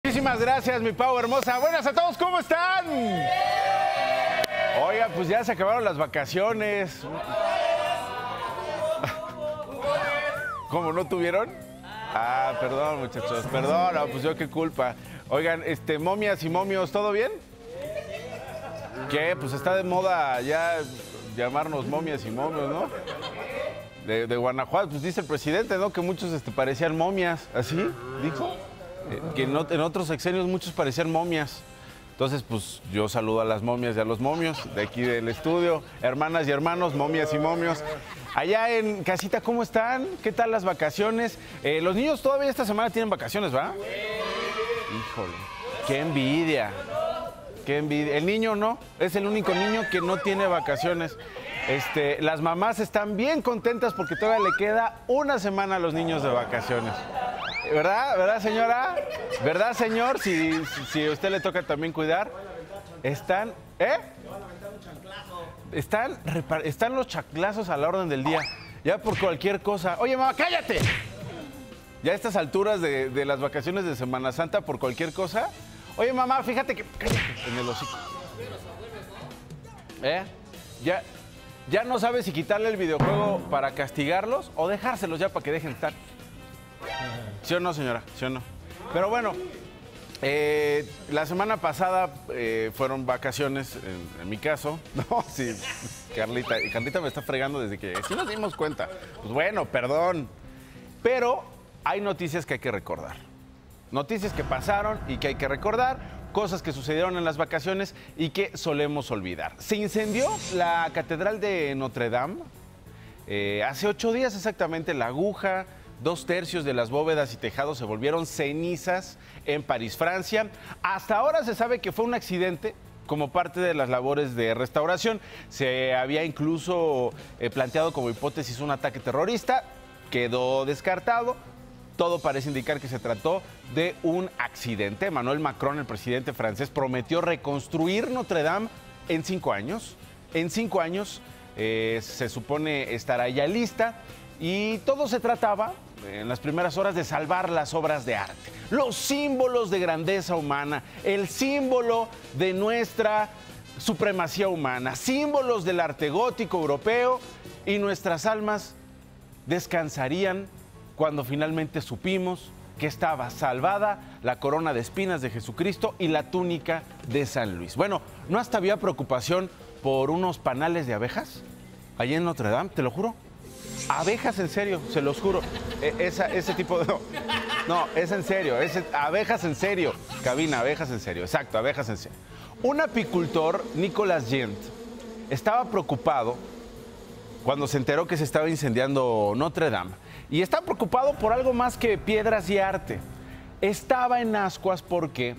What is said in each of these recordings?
Muchísimas gracias, mi Pau hermosa. Buenas a todos, ¿cómo están? Oiga, pues ya se acabaron las vacaciones. ¿Cómo no tuvieron? Ah, perdón, muchachos, perdón, no, pues yo qué culpa. Oigan, momias y momios, ¿todo bien? ¿Qué? Pues está de moda ya llamarnos momias y momios, ¿no? De Guanajuato, pues dice el presidente, ¿no? Que muchos parecían momias, ¿así? Dijo. Que en otros sexenios muchos parecían momias. Entonces, pues yo saludo a las momias y a los momios de aquí del estudio. Hermanas y hermanos, momias y momios. Allá en casita, ¿cómo están? ¿Qué tal las vacaciones? Los niños todavía esta semana tienen vacaciones, ¿va? Híjole, qué envidia. Qué envidia. El niño no, es el único niño que no tiene vacaciones. Las mamás están bien contentas porque todavía le queda una semana a los niños de vacaciones. ¿Verdad? ¿Verdad, señora? ¿Verdad, señor? Si a usted le toca también cuidar. Están, Están los chanclazos a la orden del día. Ya por cualquier cosa. Oye, mamá, cállate. Ya a estas alturas de las vacaciones de Semana Santa, por cualquier cosa. Oye, mamá, fíjate que... Cállate, en el hocico. Ya no sabes si quitarle el videojuego para castigarlos o dejárselos ya para que dejen estar. ¿Sí o no, señora? ¿Sí o no? Pero bueno, la semana pasada fueron vacaciones, en mi caso. No, sí, Carlita me está fregando desde que sí nos dimos cuenta. Pues bueno, perdón. Pero hay noticias que hay que recordar. Noticias que pasaron y que hay que recordar, cosas que sucedieron en las vacaciones y que solemos olvidar. Se incendió la Catedral de Notre Dame hace 8 días exactamente. La aguja, 2/3 de las bóvedas y tejados se volvieron cenizas en París, Francia. Hasta ahora se sabe que fue un accidente como parte de las labores de restauración. Se había incluso planteado como hipótesis un ataque terrorista, quedó descartado. Todo parece indicar que se trató de un accidente. Emmanuel Macron, el presidente francés, prometió reconstruir Notre Dame en 5 años. En 5 años se supone estará ya lista y todo se trataba en las primeras horas de salvar las obras de arte, los símbolos de grandeza humana, el símbolo de nuestra supremacía humana, símbolos del arte gótico europeo, y nuestras almas descansarían cuando finalmente supimos que estaba salvada la corona de espinas de Jesucristo y la túnica de San Luis. Bueno, ¿no hasta había preocupación por unos panales de abejas allí en Notre Dame? Te lo juro. Abejas, en serio, se los juro. Ese tipo de... No, es en serio, abejas en serio. Cabina, abejas en serio, exacto, abejas en serio. Un apicultor, Nicolas Gent, estaba preocupado cuando se enteró que se estaba incendiando Notre Dame. Y está preocupado por algo más que piedras y arte. Estaba en ascuas porque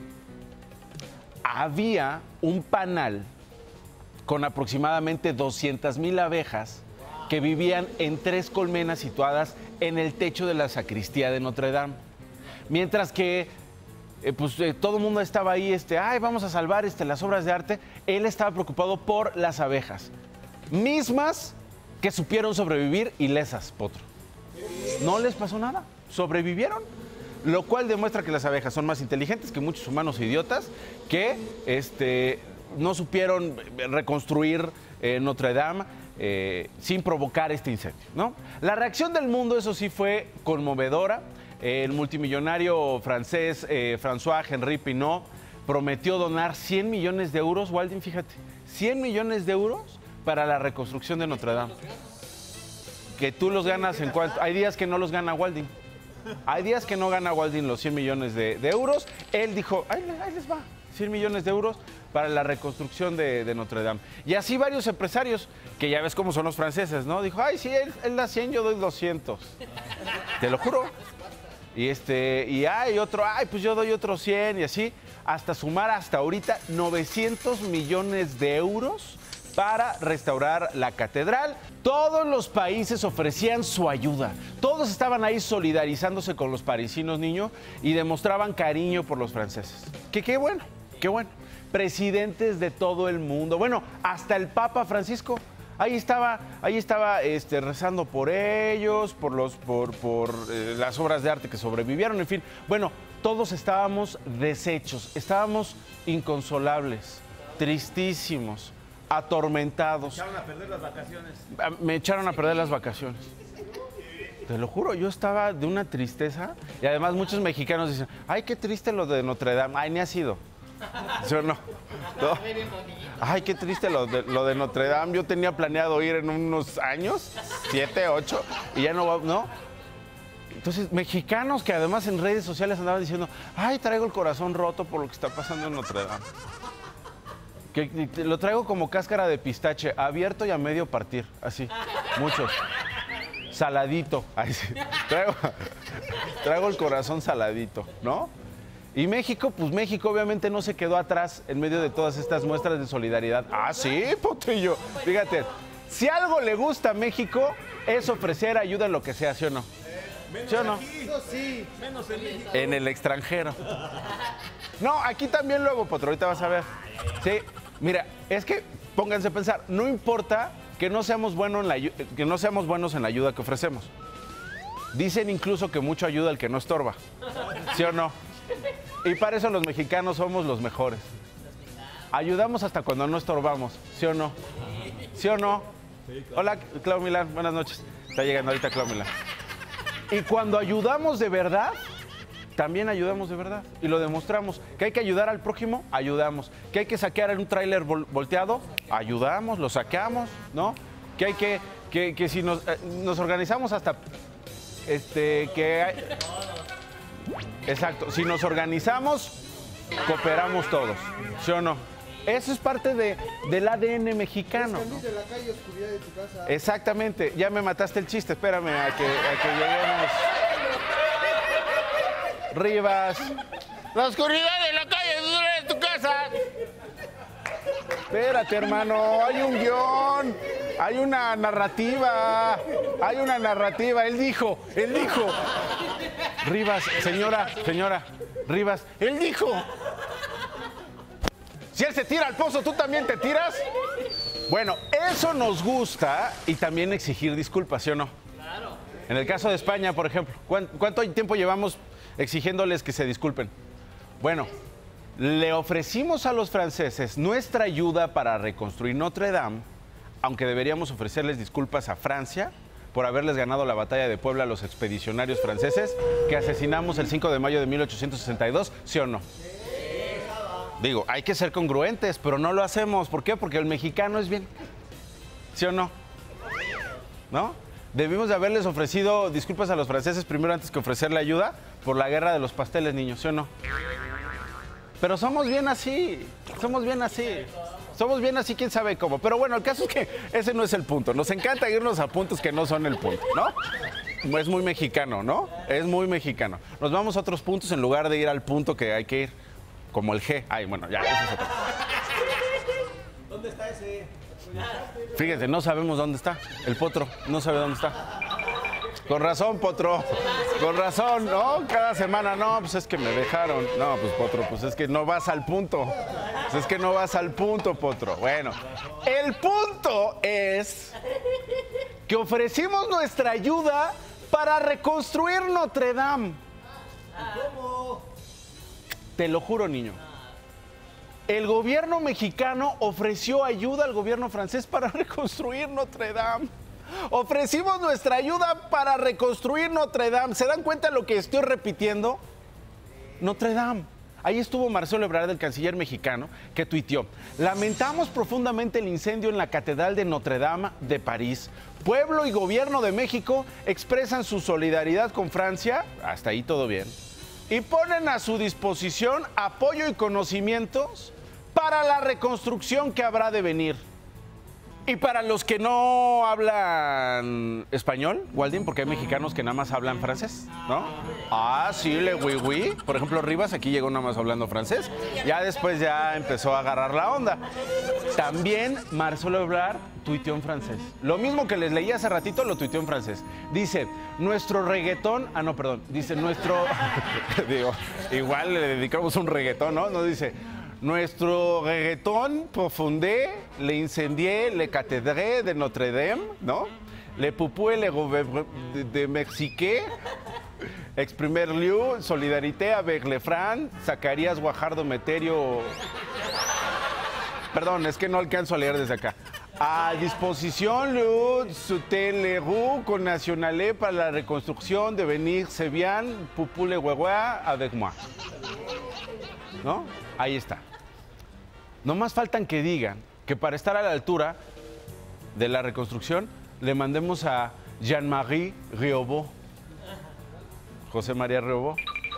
había un panal con aproximadamente 200,000 abejas que vivían en 3 colmenas situadas en el techo de la sacristía de Notre Dame. Mientras que todo el mundo estaba ahí, vamos a salvar las obras de arte, él estaba preocupado por las abejas, mismas que supieron sobrevivir ilesas, Potro. No les pasó nada, sobrevivieron, lo cual demuestra que las abejas son más inteligentes que muchos humanos idiotas que no supieron reconstruir Notre Dame sin provocar este incendio, ¿no? La reacción del mundo, eso sí, fue conmovedora. El multimillonario francés François-Henri Pinault prometió donar 100 millones de euros, Waldin, fíjate, 100 millones de euros para la reconstrucción de Notre Dame. Que tú los ganas en cuanto... Hay días que no los gana Waldin. Hay días que no gana Waldin los 100 millones de euros. Él dijo, ahí les va, 100 millones de euros para la reconstrucción de Notre Dame. Y así varios empresarios, que ya ves cómo son los franceses, ¿no? Dijo, ay, sí, él da 100, yo doy 200. Te lo juro. Y hay otro, pues yo doy otros 100 y así, hasta sumar hasta ahorita 900 millones de euros para restaurar la catedral. Todos los países ofrecían su ayuda. Todos estaban ahí solidarizándose con los parisinos, niño, y demostraban cariño por los franceses. Qué bueno, qué bueno. Presidentes de todo el mundo. Bueno, hasta el Papa Francisco. Ahí estaba rezando por ellos, por las obras de arte que sobrevivieron, en fin. Bueno, todos estábamos deshechos, estábamos inconsolables, tristísimos, atormentados. Me echaron a perder las vacaciones. Me echaron a perder las vacaciones. Te lo juro, yo estaba de una tristeza y además muchos mexicanos dicen, ay, qué triste lo de Notre Dame. Ay, ni ha sido. ¿Sí o no? ¿No? Ay, qué triste lo de Notre Dame. Yo tenía planeado ir en unos años, 7, 8, y ya no va, ¿no? Entonces, mexicanos que además en redes sociales andaban diciendo, ay, traigo el corazón roto por lo que está pasando en Notre Dame. Que lo traigo como cáscara de pistache, abierto y a medio partir, así, muchos. Saladito, ahí sí. Traigo el corazón saladito, ¿no? Y México, pues México obviamente no se quedó atrás en medio de todas estas muestras de solidaridad. Ah, sí, Potrillo. Fíjate, si algo le gusta a México es ofrecer ayuda en lo que sea, ¿sí o no? ¿Sí o no? Eso sí, menos en México. En el extranjero. No, aquí también luego, Potro, ahorita vas a ver. Sí, mira, es que pónganse a pensar, no importa que no seamos buenos en la ayuda que ofrecemos. Dicen incluso que mucho ayuda el que no estorba. ¿Sí o no? Y para eso los mexicanos somos los mejores. Ayudamos hasta cuando no estorbamos. ¿Sí o no? ¿Sí o no? Hola, Clau Milán, buenas noches. Está llegando ahorita Clau Milán. Y cuando ayudamos de verdad, también ayudamos de verdad. Y lo demostramos. Que hay que ayudar al prójimo, ayudamos. Que hay que saquear un tráiler volteado, ayudamos, lo sacamos, ¿no? Que hay que si nos organizamos hasta... Exacto, si nos organizamos, cooperamos todos, ¿sí o no? Eso es parte del ADN mexicano. Es Luis de la calle, oscuridad de tu casa. Exactamente, ya me mataste el chiste, espérame a que lleguemos. Rivas. La oscuridad de la calle de tu casa. Espérate, hermano, hay un guión, hay una narrativa, Él dijo. Rivas, señora, Rivas, él dijo. Si él se tira al pozo, ¿tú también te tiras? Bueno, eso nos gusta y también exigir disculpas, ¿sí o no? Claro. En el caso de España, por ejemplo, ¿cuánto tiempo llevamos exigiéndoles que se disculpen? Bueno, le ofrecimos a los franceses nuestra ayuda para reconstruir Notre Dame, aunque deberíamos ofrecerles disculpas a Francia por haberles ganado la batalla de Puebla a los expedicionarios franceses que asesinamos el 5 de mayo de 1862, ¿sí o no? Digo, hay que ser congruentes, pero no lo hacemos. ¿Por qué? Porque el mexicano es bien. ¿Sí o no? ¿No? Debimos de haberles ofrecido disculpas a los franceses primero antes que ofrecerle ayuda por la guerra de los pasteles, niños, ¿sí o no? Pero somos bien así, quién sabe cómo. Pero bueno, el caso es que ese no es el punto. Nos encanta irnos a puntos que no son el punto, ¿no? Es muy mexicano, ¿no? Es muy mexicano. Nos vamos a otros puntos en lugar de ir al punto que hay que ir, como el G. Ay, bueno, ya, ese es otro. ¿Dónde está ese? Fíjate, no sabemos dónde está. El Potro no sabe dónde está. Con razón, Potro. Con razón, ¿no? Cada semana, no, pues es que me dejaron. No, pues Potro, pues es que no vas al punto. Pues es que no vas al punto, Potro. Bueno, el punto es que ofrecimos nuestra ayuda para reconstruir Notre Dame. ¿Cómo? Te lo juro, niño. El gobierno mexicano ofreció ayuda al gobierno francés para reconstruir Notre Dame. Ofrecimos nuestra ayuda para reconstruir Notre Dame. ¿Se dan cuenta de lo que estoy repitiendo? Notre Dame. Ahí estuvo Marcelo Ebrard, el canciller mexicano, que tuiteó: lamentamos profundamente el incendio en la Catedral de Notre Dame de París. Pueblo y gobierno de México expresan su solidaridad con Francia, hasta ahí todo bien, y ponen a su disposición apoyo y conocimientos para la reconstrucción que habrá de venir. Y para los que no hablan español, Waldín, porque hay mexicanos que nada más hablan francés, ¿no? Ah, sí, le oui, oui. Por ejemplo, Rivas aquí llegó nada más hablando francés. Ya después ya empezó a agarrar la onda. También Marcelo Ebrard tuiteó en francés. Lo mismo que les leí hace ratito, lo tuiteó en francés. Dice, nuestro reggaetón... Ah, no, perdón. Dice, nuestro... Digo, igual le dedicamos un reggaetón, ¿no? No, dice... Nuestro reggaetón profondé, le incendié, le catedré de Notre Dame, ¿no? Le pupue, le de Mexique, exprimer lieu, solidarité avec le franc, Zacarías Guajardo Meterio. Perdón, es que no alcanzo a leer desde acá. A disposición, le Leroux con Nationalé para la reconstrucción de venir Sebian, Pupule Huehua, avec moi. ¿No? Ahí está. No más faltan que digan que para estar a la altura de la reconstrucción le mandemos a Jean-Marie Riobó. José María Riobó.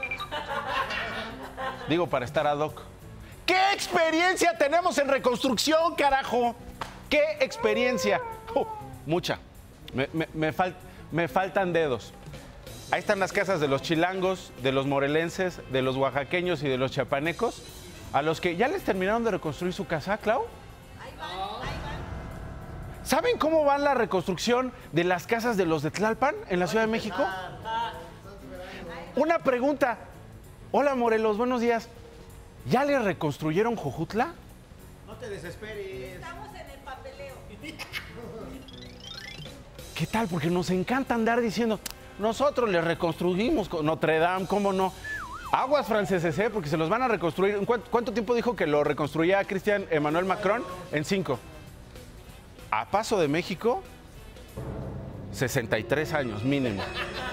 Digo, para estar ad hoc. ¿Qué experiencia tenemos en reconstrucción, carajo? ¿Qué experiencia? Mucha. Me faltan dedos. Ahí están las casas de los chilangos, de los morelenses, de los oaxaqueños y de los chapanecos, a los que ya les terminaron de reconstruir su casa, Clau. Ahí van. ¿Saben cómo va la reconstrucción de las casas de los de Tlalpan en la Ciudad de México? Una pregunta. Hola, Morelos, buenos días. ¿Ya le reconstruyeron Jojutla? No te desesperes. Estamos en el papeleo. ¿Qué tal? Porque nos encanta andar diciendo, nosotros le reconstruimos Notre Dame, ¿cómo no? Aguas franceses, ¿eh? Porque se los van a reconstruir. ¿Cuánto tiempo dijo que lo reconstruía Cristian Emmanuel Macron? En 5. A Paso de México, 63 años mínimo.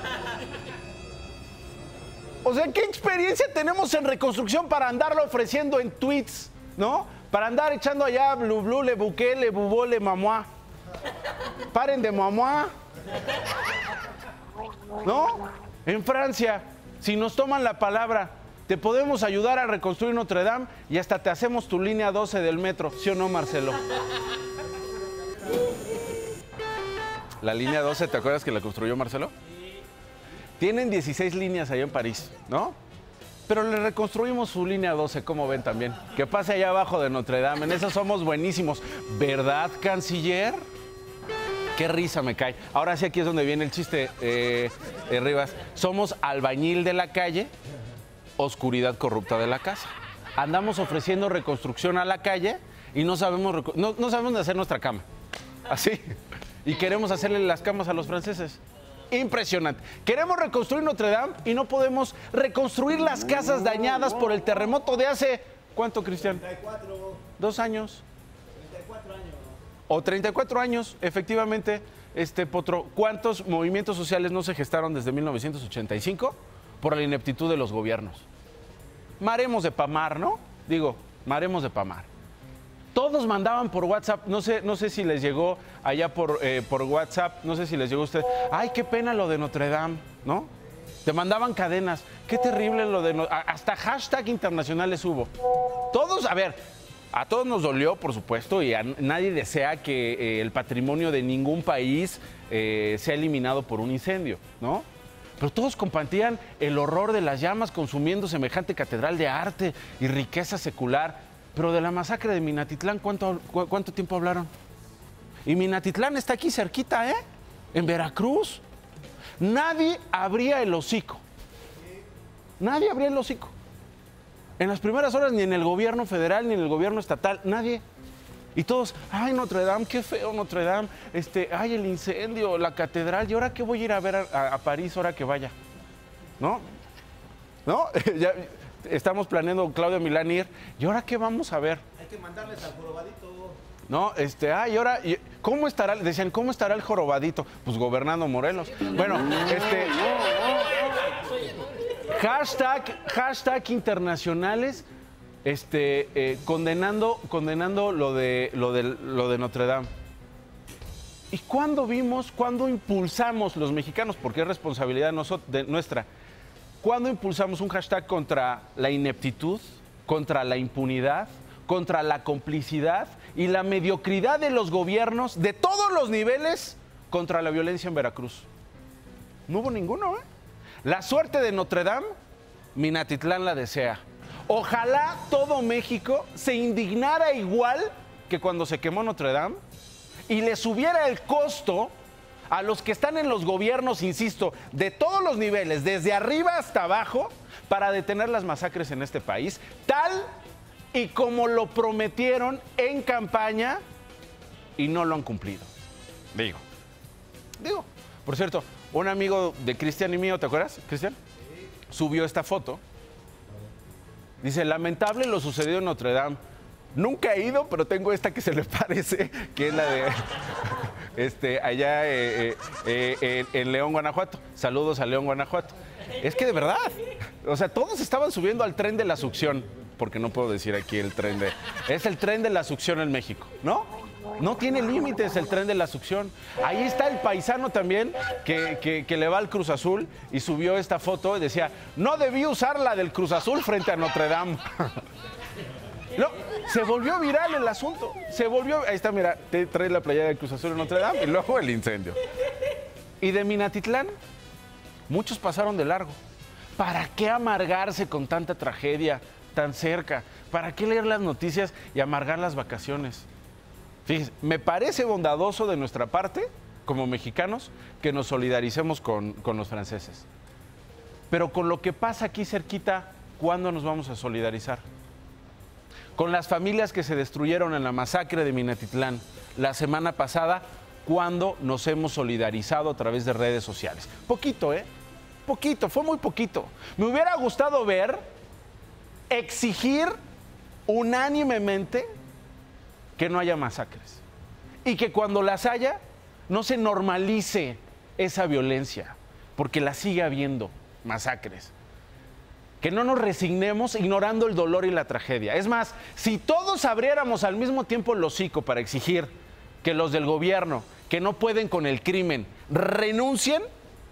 O sea, ¿qué experiencia tenemos en reconstrucción para andarlo ofreciendo en tweets, ¿no? Para andar echando allá blu blu, le buqué, le bubó, le mamoá. Paren de mamoá. ¿No? En Francia, si nos toman la palabra, te podemos ayudar a reconstruir Notre Dame y hasta te hacemos tu línea 12 del metro. ¿Sí o no, Marcelo? La línea 12, ¿te acuerdas que la construyó Marcelo? Tienen 16 líneas allá en París, ¿no? Pero le reconstruimos su línea 12, como ven también. Que pase allá abajo de Notre Dame. En eso somos buenísimos. ¿Verdad, canciller? Qué risa me cae. Ahora sí, aquí es donde viene el chiste, Rivas. Somos albañil de la calle, oscuridad corrupta de la casa. Andamos ofreciendo reconstrucción a la calle y no sabemos de hacer nuestra cama. Así. Y queremos hacerle las camas a los franceses. Impresionante. Queremos reconstruir Notre Dame y no podemos reconstruir las casas dañadas por el terremoto de hace... ¿Cuánto, Cristian? 34. 2 años. 34 años. O 34 años, efectivamente, Potro. ¿Cuántos movimientos sociales no se gestaron desde 1985 por la ineptitud de los gobiernos? Maremos de Pamar, ¿no? Digo, maremos de Pamar. Todos mandaban por WhatsApp, no sé si les llegó allá por WhatsApp, no sé si les llegó a ustedes. Ay, qué pena lo de Notre Dame, ¿no? Te mandaban cadenas. Qué terrible lo de... Hasta hashtag internacionales hubo. Todos, a ver, a todos nos dolió, por supuesto, y a nadie desea que el patrimonio de ningún país sea eliminado por un incendio, ¿no? Pero todos compartían el horror de las llamas consumiendo semejante catedral de arte y riqueza secular. Pero de la masacre de Minatitlán, ¿cuánto tiempo hablaron? Y Minatitlán está aquí cerquita, ¿eh? En Veracruz. Nadie abría el hocico. Nadie abría el hocico. En las primeras horas, ni en el gobierno federal, ni en el gobierno estatal, nadie. Y todos, ay, Notre Dame, qué feo Notre Dame. Ay, el incendio, la catedral. ¿Y ahora qué voy a ir a ver a París ahora que vaya? ¿No? ¿No? Ya... Estamos planeando Claudio Milán ir. ¿Y ahora qué vamos a ver? Hay que mandarles al jorobadito. No, y ahora, ¿cómo estará? Decían, ¿cómo estará el jorobadito? Pues gobernando Morelos. Bueno, hashtag internacionales, condenando lo de Notre Dame. ¿Y cuándo impulsamos los mexicanos? Porque es responsabilidad nuestra. ¿Cuándo impulsamos un hashtag contra la ineptitud, contra la impunidad, contra la complicidad y la mediocridad de los gobiernos de todos los niveles contra la violencia en Veracruz? No hubo ninguno, ¿eh? La suerte de Notre Dame, Minatitlán la desea. Ojalá todo México se indignara igual que cuando se quemó Notre Dame y le subiera el costo a los que están en los gobiernos, insisto, de todos los niveles, desde arriba hasta abajo, para detener las masacres en este país, tal y como lo prometieron en campaña y no lo han cumplido. Digo. Por cierto, un amigo de Cristian y mío, ¿te acuerdas, Cristian? subió esta foto. Dice, lamentable lo sucedido en Notre Dame. Nunca he ido, pero tengo esta que se le parece, que es la de allá en León, Guanajuato. Saludos a León, Guanajuato. Es que de verdad, o sea, todos estaban subiendo al tren de la succión, porque no puedo decir aquí el tren de... Es el tren de la succión en México, ¿no? No tiene límites el tren de la succión. Ahí está el paisano también que le va al Cruz Azul y subió esta foto y decía, no debí usar la del Cruz Azul frente a Notre Dame. No, se volvió viral el asunto. Se volvió, ahí está, mira, te trae la playera del Cruz Azul en Notre Dame y luego el incendio. Y de Minatitlán, muchos pasaron de largo. ¿Para qué amargarse con tanta tragedia tan cerca? ¿Para qué leer las noticias y amargar las vacaciones? Fíjense, me parece bondadoso de nuestra parte, como mexicanos, que nos solidaricemos con los franceses. Pero con lo que pasa aquí cerquita, ¿cuándo nos vamos a solidarizar? Con las familias que se destruyeron en la masacre de Minatitlán la semana pasada, ¿cuándo nos hemos solidarizado a través de redes sociales? Poquito, ¿eh? Poquito, fue muy poquito. Me hubiera gustado ver, exigir unánimemente que no haya masacres y que cuando las haya no se normalice esa violencia, porque la sigue habiendo, masacres. Que no nos resignemos ignorando el dolor y la tragedia. Es más, si todos abriéramos al mismo tiempo el hocico para exigir que los del gobierno, que no pueden con el crimen, renuncien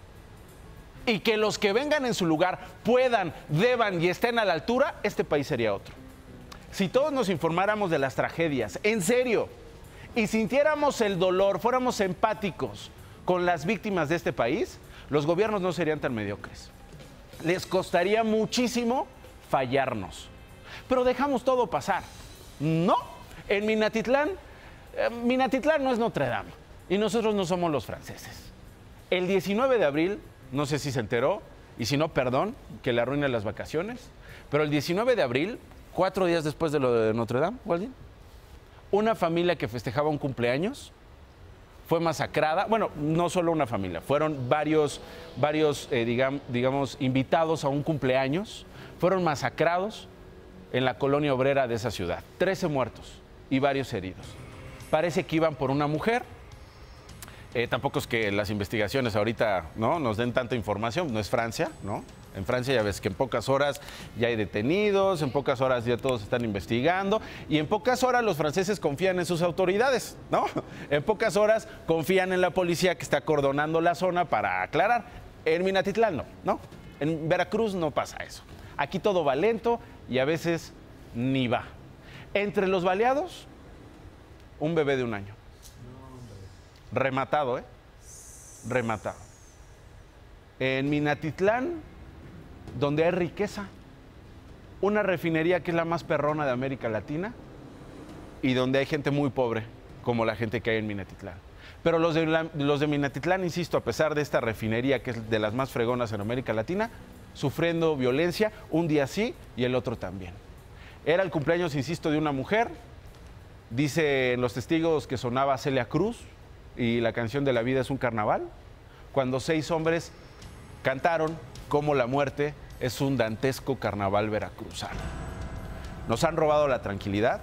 y que los que vengan en su lugar puedan, deban y estén a la altura, este país sería otro. Si todos nos informáramos de las tragedias, en serio, y sintiéramos el dolor, fuéramos empáticos con las víctimas de este país, los gobiernos no serían tan mediocres. Les costaría muchísimo fallarnos. Pero dejamos todo pasar. No, en Minatitlán, Minatitlán no es Notre Dame y nosotros no somos los franceses. El 19 de abril, no sé si se enteró, y si no, perdón, que le arruine las vacaciones, pero el 19 de abril, 4 días después de lo de Notre Dame, Waldín, una familia que festejaba un cumpleaños fue masacrada. Bueno, no solo una familia, fueron varios digamos, invitados a un cumpleaños, fueron masacrados en la colonia obrera de esa ciudad. 13 muertos y varios heridos. Parece que iban por una mujer. Tampoco es que las investigaciones ahorita, ¿no?, nos den tanta información, no es Francia, ¿no? En Francia ya ves que en pocas horas ya hay detenidos, en pocas horas ya todos están investigando y en pocas horas los franceses confían en sus autoridades, ¿no? En pocas horas confían en la policía que está acordonando la zona para aclarar. En Minatitlán no. En Veracruz no pasa eso. Aquí todo va lento y a veces ni va. Entre los baleados, un bebé de 1 año. Rematado, ¿eh? Rematado. En Minatitlán, donde hay riqueza, una refinería que es la más perrona de América Latina y donde hay gente muy pobre, como la gente que hay en Minatitlán. Pero los de Minatitlán, insisto, a pesar de esta refinería que es de las más fregonas en América Latina, sufriendo violencia, un día sí y el otro también. Era el cumpleaños, insisto, de una mujer. Dicen los testigos que sonaba Celia Cruz y la canción de La vida es un carnaval, cuando 6 hombres cantaron cómo la muerte es un dantesco carnaval veracruzano. Nos han robado la tranquilidad,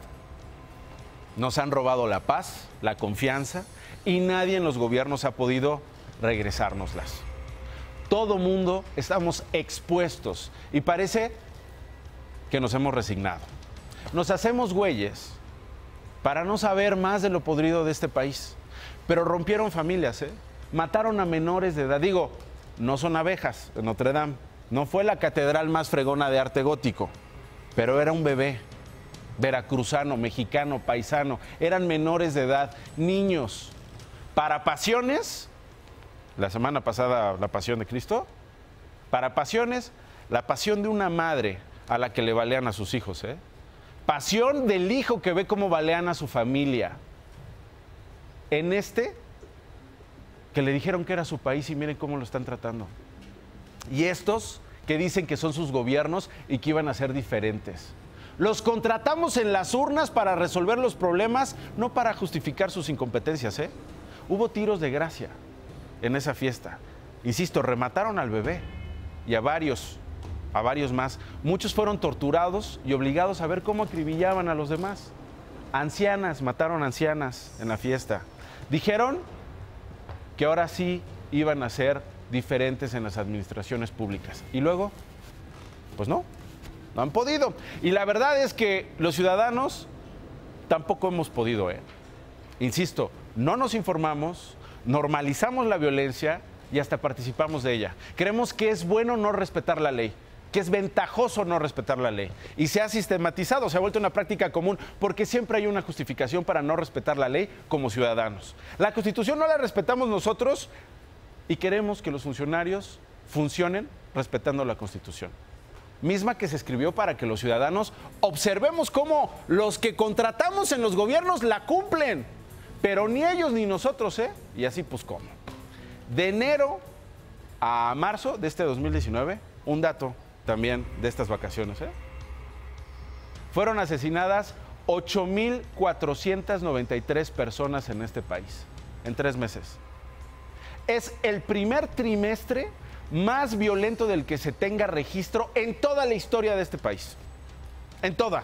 nos han robado la paz, la confianza, y nadie en los gobiernos ha podido regresárnoslas. Todo mundo estamos expuestos y parece que nos hemos resignado. Nos hacemos güeyes para no saber más de lo podrido de este país. Pero rompieron familias, ¿eh? Mataron a menores de edad. Digo, no son abejas en Notre Dame. No fue la catedral más fregona de arte gótico, pero era un bebé veracruzano, mexicano, paisano. Eran menores de edad, niños. Para pasiones, la semana pasada la pasión de Cristo, para pasiones, la pasión de una madre a la que le balean a sus hijos, ¿eh? Pasión del hijo que ve cómo balean a su familia. En que le dijeron que era su país y miren cómo lo están tratando. Y estos que dicen que son sus gobiernos y que iban a ser diferentes. Los contratamos en las urnas para resolver los problemas, no para justificar sus incompetencias, ¿eh? Hubo tiros de gracia en esa fiesta. Insisto, remataron al bebé y a varios a varios más. Muchos fueron torturados y obligados a ver cómo acribillaban a los demás. Ancianas, mataron ancianas en la fiesta. Dijeron que ahora sí iban a ser diferentes en las administraciones públicas. Y luego, pues no han podido. Y la verdad es que los ciudadanos tampoco hemos podido, Insisto, no nos informamos, normalizamos la violencia y hasta participamos de ella. Creemos que es bueno no respetar la ley, que es ventajoso no respetar la ley. Y se ha sistematizado, se ha vuelto una práctica común, porque siempre hay una justificación para no respetar la ley como ciudadanos. La Constitución no la respetamos nosotros y queremos que los funcionarios funcionen respetando la Constitución. Misma que se escribió para que los ciudadanos observemos cómo los que contratamos en los gobiernos la cumplen. Pero ni ellos ni nosotros, Y así pues cómo. De enero a marzo de este 2019, un dato también de estas vacaciones, fueron asesinadas 8,493 personas en este país, en 3 meses. Es el primer trimestre más violento del que se tenga registro en toda la historia de este país. En toda.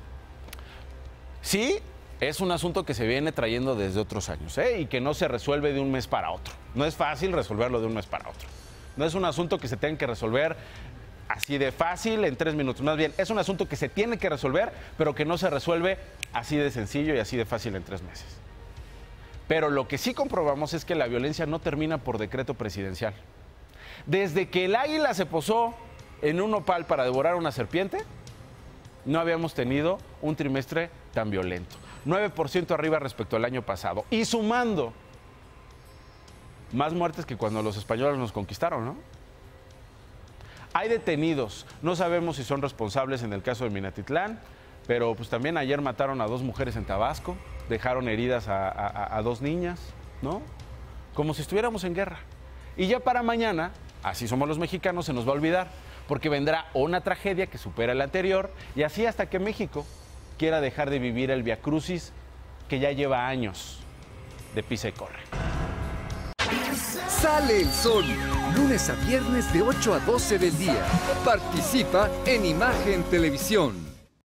Sí, es un asunto que se viene trayendo desde otros años, y que no se resuelve de un mes para otro. No es fácil resolverlo de un mes para otro. No es un asunto que se tenga que resolver así de fácil en 3 minutos. Más bien, es un asunto que se tiene que resolver, pero que no se resuelve así de sencillo y así de fácil en 3 meses. Pero lo que sí comprobamos es que la violencia no termina por decreto presidencial. Desde que el águila se posó en un nopal para devorar una serpiente, no habíamos tenido un trimestre tan violento. 9% arriba respecto al año pasado. Y sumando más muertes que cuando los españoles nos conquistaron, ¿no? Hay detenidos. No sabemos si son responsables en el caso de Minatitlán, pero pues también ayer mataron a 2 mujeres en Tabasco, dejaron heridas a 2 niñas, ¿no? Como si estuviéramos en guerra. Y ya para mañana, así somos los mexicanos, se nos va a olvidar, porque vendrá una tragedia que supera la anterior, y así hasta que México quiera dejar de vivir el viacrucis que ya lleva años de pisa y corre. Sale el sol, lunes a viernes de 8 a 12 del día. Participa en Imagen Televisión.